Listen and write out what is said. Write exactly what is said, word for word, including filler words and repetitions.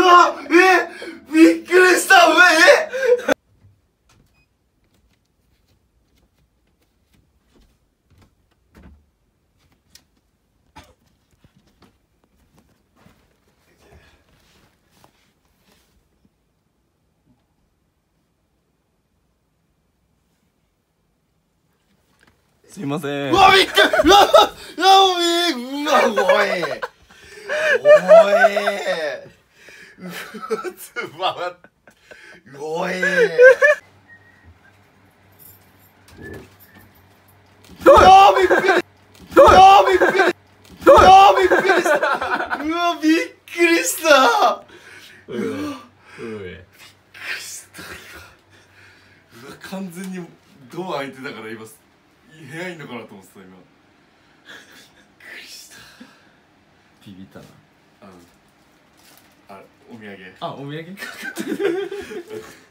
わえびっくりしたうわえすいません。 うわびっくりうわうわうわおいおいうわつばおいうわびっくりうわびっくりうわびっくりしたうわびっくりしたうわびっくりしたうわ完全にドア開いてたから今部屋いんのかなと思ってた今びっくりしたビビったな。 ああお土産あ、お土産かかってる